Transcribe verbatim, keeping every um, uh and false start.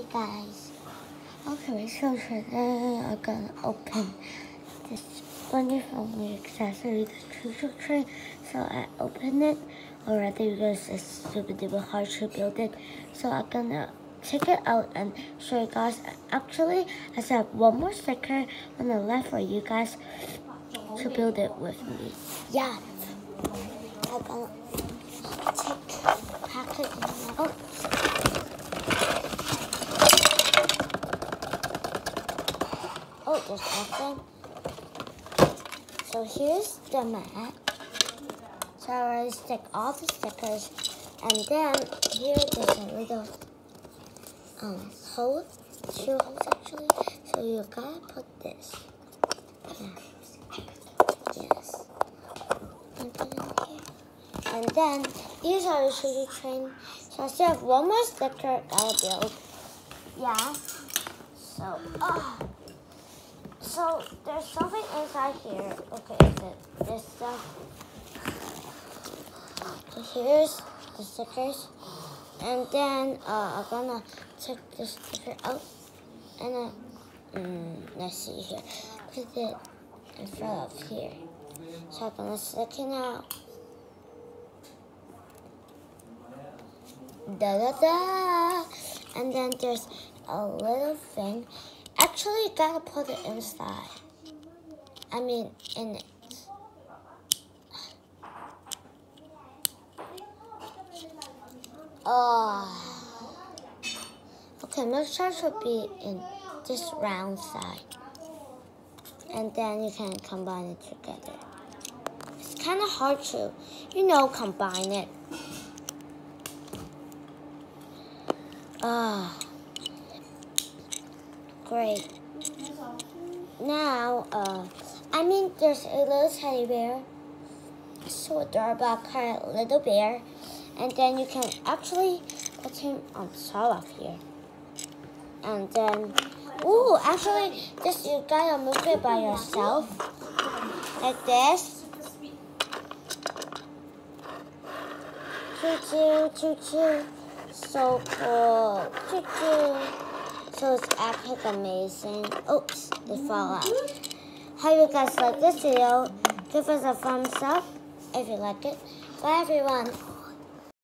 guys. Okay, so today I'm gonna open this wonderful new accessory, the Choo-Choo Train. So I opened it already because it's super duper hard to build it. So I'm gonna take it out and show you guys. Actually, I still have one more sticker on the left for you guys to build it with me. Yeah. I'm gonna take the package out. Oh, there's nothing. So here's the mat. So I already stick all the stickers. And then here there's a little um, hole, two holes actually. So you gotta put this. Yeah. Yes. And put it in here. And then these are the Choo-Choo Train. So I still have one more sticker gotta build. Yeah. So, oh. So there's something inside here. Okay, is it this stuff? So here's the stickers, and then uh, I'm gonna take the sticker out, and then mm, let's see here, put it in front of here. So I'm gonna stick it out. Da da da, and then there's a little thing. Actually, you gotta put it inside. I mean, in it. Oh. Okay, my sure should be in this round side. And then you can combine it together. It's kind of hard to, you know, combine it. Ah. Great. Now, uh, I mean, there's a little teddy bear. So adorable, kind of little bear. And then you can actually put him on top of here. And then, ooh, actually, this you gotta move it by yourself. Like this. Choo-choo, choo-choo. So cool. Choo-choo. So it's actually amazing. Oops, they fall out. Hope you guys like this video. Give us a thumbs up if you like it. Bye everyone.